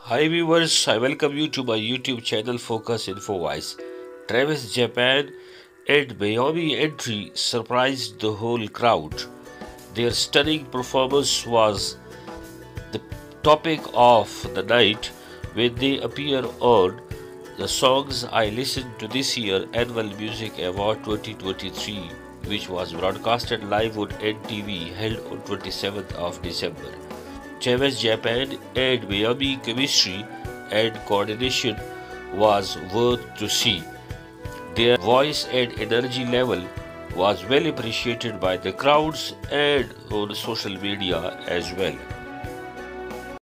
Hi viewers, I welcome you to my YouTube channel Focus Infowise. Travis Japan and Miami entry surprised the whole crowd. Their stunning performance was the topic of the night when they appear on the songs I listened to this year Annual Music Award 2023, which was broadcasted live on NTV held on 27th of December. Travis Japan and Miami chemistry and coordination was worth to see. Their voice and energy level was well appreciated by the crowds and on social media as well.